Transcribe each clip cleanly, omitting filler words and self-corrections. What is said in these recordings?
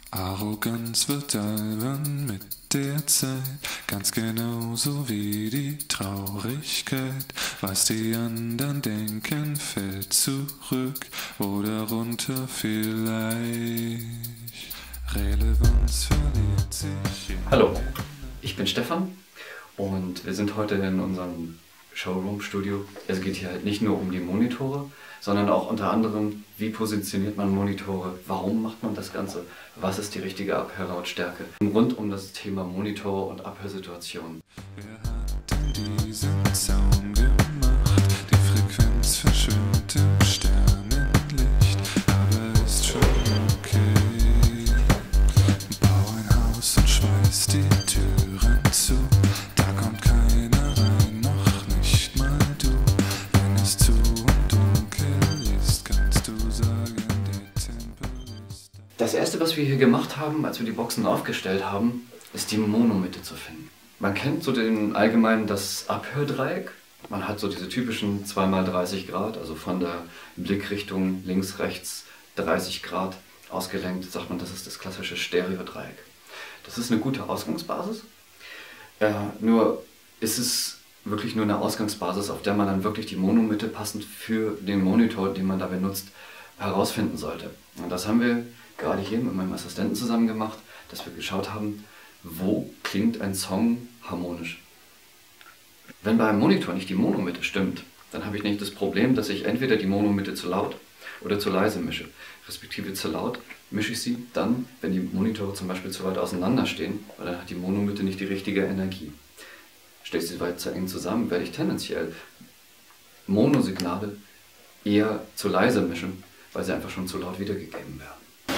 Arroganz wird albern mit der Zeit, ganz genauso wie die Traurigkeit. Was die anderen denken, fällt zurück oder runter vielleicht. Relevanz verliert sich. Hallo, ich bin Stefan und wir sind heute in unserem Showroom-Studio. Es geht hier halt nicht nur um die Monitore, sondern auch unter anderem, wie positioniert man Monitore, warum macht man das Ganze, was ist die richtige Abhörlautstärke. Rund um das Thema Monitore und Abhörsituationen. Wer hat denn diesen Sound gemacht? Die Frequenz verschwimmt im Sternenlicht, aber ist schon okay. Bau ein Haus und schweiß die Türen zu, da kommt keiner rein, noch nicht mal du. Wenn es zu und dunkel ist, kannst du sagen, der Tempel ist da. Das erste, was wir hier gemacht haben, als wir die Boxen aufgestellt haben, ist die Monomitte zu finden. Man kennt so den allgemeinen das Abhördreieck. Man hat so diese typischen 2x30 Grad, also von der Blickrichtung links, rechts 30 Grad ausgelenkt, sagt man, das ist das klassische Stereodreieck. Das ist eine gute Ausgangsbasis, nur ist es wirklich nur eine Ausgangsbasis, auf der man dann wirklich die Monomitte passend für den Monitor, den man da benutzt, herausfinden sollte. Und das haben wir gerade hier mit meinem Assistenten zusammen gemacht, dass wir geschaut haben, wo klingt ein Song harmonisch. Wenn bei einem Monitor nicht die Monomitte stimmt, dann habe ich nicht das Problem, dass ich entweder die Monomitte zu laut oder zu leise mische. Respektive zu laut mische ich sie dann, wenn die Monitore zum Beispiel zu weit auseinander stehen, weil dann hat die Monomitte nicht die richtige Energie. Stelle ich sie weit zu eng zusammen, werde ich tendenziell Monosignale eher zu leise mischen, weil sie einfach schon zu laut wiedergegeben werden.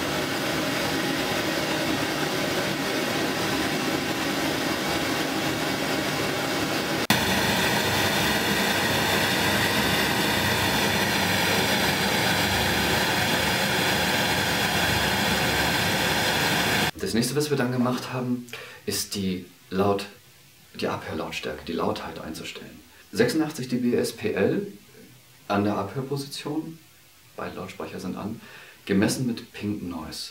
Das nächste, was wir dann gemacht haben, ist die Abhörlautstärke, die Lautheit einzustellen. 86 dB SPL an der Abhörposition, beide Lautsprecher sind an, gemessen mit Pink Noise.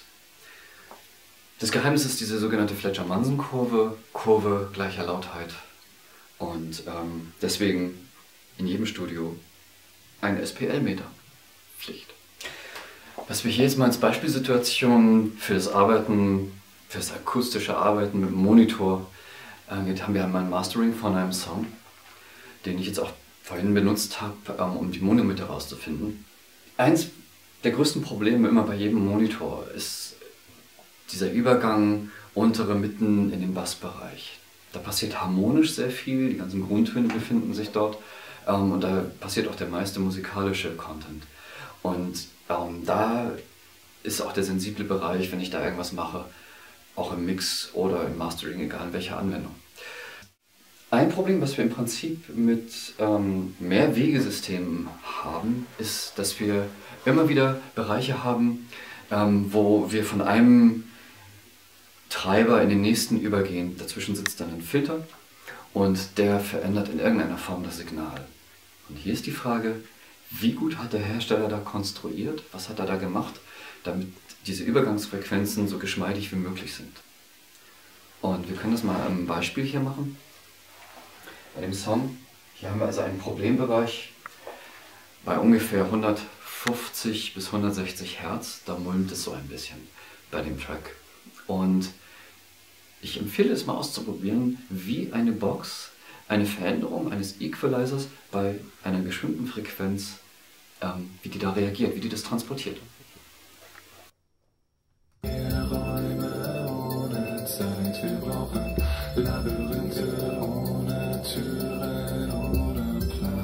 Das Geheimnis ist diese sogenannte Fletcher-Manson-Kurve, Kurve gleicher Lautheit. Und deswegen in jedem Studio ein SPL-Meter Pflicht. Was wir hier jetzt mal als Beispielsituation für das Arbeiten, für das akustische Arbeiten mit dem Monitor angeht, haben wir einmal ein Mastering von einem Song, den ich jetzt auch vorhin benutzt habe, um die Monomitte herauszufinden. Eins der größten Probleme immer bei jedem Monitor ist dieser Übergang untere Mitten in den Bassbereich. Da passiert harmonisch sehr viel, die ganzen Grundtöne befinden sich dort und da passiert auch der meiste musikalische Content. Und da ist auch der sensible Bereich, wenn ich da irgendwas mache, auch im Mix oder im Mastering, egal in welcher Anwendung. Ein Problem, was wir im Prinzip mit Mehrwegesystemen haben, ist, dass wir immer wieder Bereiche haben, wo wir von einem Treiber in den nächsten übergehen. Dazwischen sitzt dann ein Filter und der verändert in irgendeiner Form das Signal. Und hier ist die Frage, wie gut hat der Hersteller da konstruiert, was hat er da gemacht, damit diese Übergangsfrequenzen so geschmeidig wie möglich sind. Und wir können das mal am Beispiel hier machen. Bei dem Song, hier haben wir also einen Problembereich bei ungefähr 150 bis 160 Hertz, da mulmt es so ein bisschen bei dem Track. Und ich empfehle es mal auszuprobieren, wie eine Box eine Veränderung eines Equalizers bei einer bestimmten Frequenz, wie die da reagiert, wie die das transportiert. Räume ohne Zeit, wir brauchen Labyrinthe ohne Türen, ohne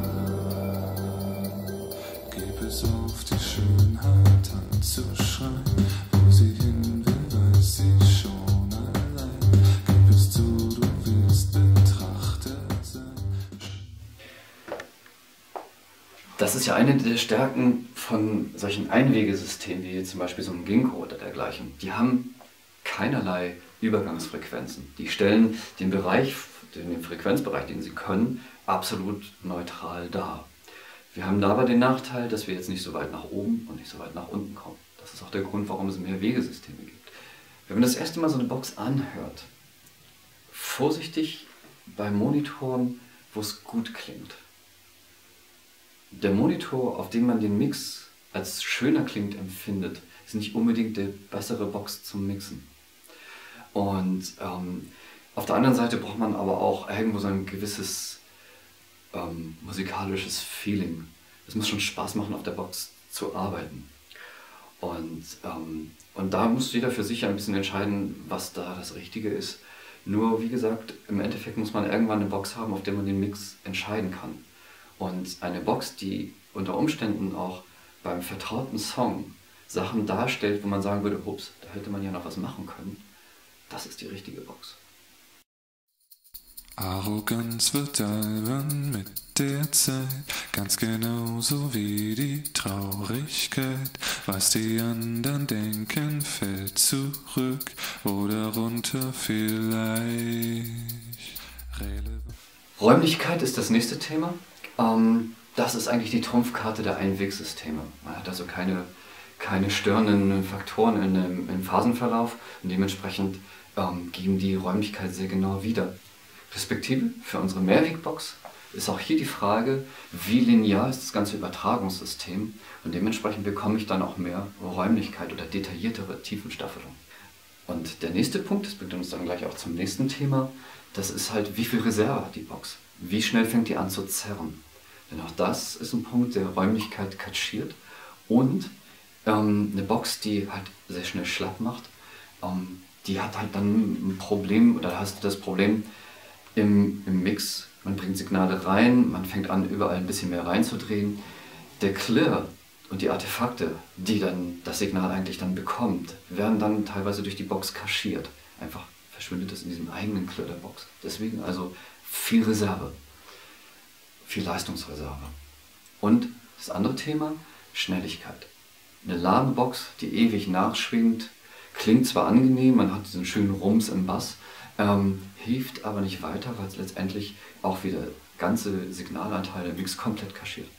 Plan. Gib es auf die Schönheit anzuschreien, wo sie hin will, weiß sie schon allein. Gib es zu, du willst betrachtet sein. Das ist ja eine der Stärken von solchen Einwegesystemen, wie zum Beispiel so ein Ginkgo oder dergleichen. Die haben keinerlei Übergangsfrequenzen. Die stellen den Frequenzbereich, den sie können, absolut neutral dar. Wir haben dabei den Nachteil, dass wir jetzt nicht so weit nach oben und nicht so weit nach unten kommen. Das ist auch der Grund, warum es mehr Wegesysteme gibt. Wenn man das erste Mal so eine Box anhört, vorsichtig bei Monitoren, wo es gut klingt. Der Monitor, auf dem man den Mix als schöner klingt empfindet, ist nicht unbedingt die bessere Box zum Mixen. Und auf der anderen Seite braucht man aber auch irgendwo so ein gewisses musikalisches Feeling. Es muss schon Spaß machen, auf der Box zu arbeiten. Und da muss jeder für sich ein bisschen entscheiden, was da das Richtige ist. Nur, wie gesagt, im Endeffekt muss man irgendwann eine Box haben, auf der man den Mix entscheiden kann. Und eine Box, die unter Umständen auch beim vertrauten Song Sachen darstellt, wo man sagen würde, ups, da hätte man ja noch was machen können, das ist die richtige Box. Arroganz wird albern mit der Zeit, ganz genauso wie die Traurigkeit. Was die anderen denken, fällt zurück oder runter vielleicht. Räumlichkeit ist das nächste Thema. Das ist eigentlich die Trumpfkarte der Einwegsysteme. Man hat also keine störenden Faktoren im Phasenverlauf und dementsprechend geben die Räumlichkeit sehr genau wieder. Respektive für unsere Mehrwegbox ist auch hier die Frage, wie linear ist das ganze Übertragungssystem und dementsprechend bekomme ich dann auch mehr Räumlichkeit oder detailliertere Tiefenstaffelung. Und der nächste Punkt, das bringt uns dann gleich auch zum nächsten Thema, das ist halt, wie viel Reserve hat die Box? Wie schnell fängt die an zu zerren? Denn auch das ist ein Punkt, der Räumlichkeit kaschiert und eine Box, die halt sehr schnell schlapp macht, die hat halt dann ein Problem, oder hast du das Problem, im Mix, man bringt Signale rein, man fängt an, überall ein bisschen mehr reinzudrehen. Der Klirr und die Artefakte, die dann das Signal eigentlich dann bekommt, werden dann teilweise durch die Box kaschiert. Einfach verschwindet es in diesem eigenen Klirr der Box. Deswegen also viel Reserve, viel Leistungsreserve. Und das andere Thema, Schnelligkeit. Eine lahme Box, die ewig nachschwingt, klingt zwar angenehm, man hat diesen schönen Rums im Bass, hilft aber nicht weiter, weil es letztendlich auch wieder ganze Signalanteile im Mix komplett kaschiert.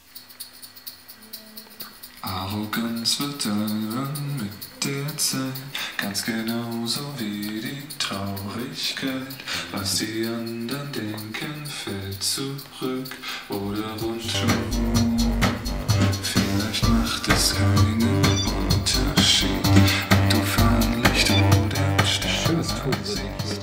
Arroganz wird albern mit der Zeit, ganz genauso wie die Traurigkeit. Was die anderen denken, fällt zurück oder runter. Vielleicht macht es keinen Unterschied, ob du Fahnenlicht oder Sterne siehst.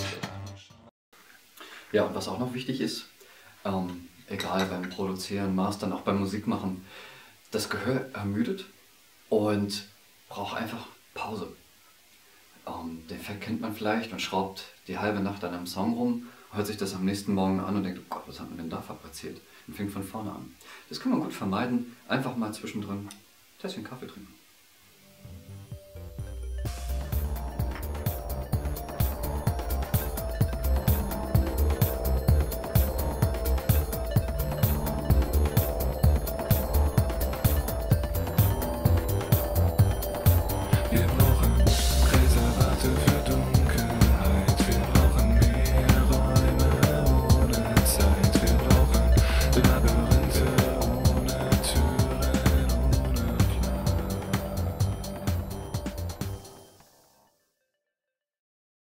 Ja, und was auch noch wichtig ist, egal beim Produzieren, Mastern, auch beim Musikmachen, das Gehör ermüdet und braucht einfach Pause. Den Effekt kennt man vielleicht und schraubt die halbe Nacht an einem Song rum, hört sich das am nächsten Morgen an und denkt, oh Gott, was hat man denn da fabriziert? Und fängt von vorne an. Das kann man gut vermeiden, einfach mal zwischendrin ein Tässchen Kaffee trinken.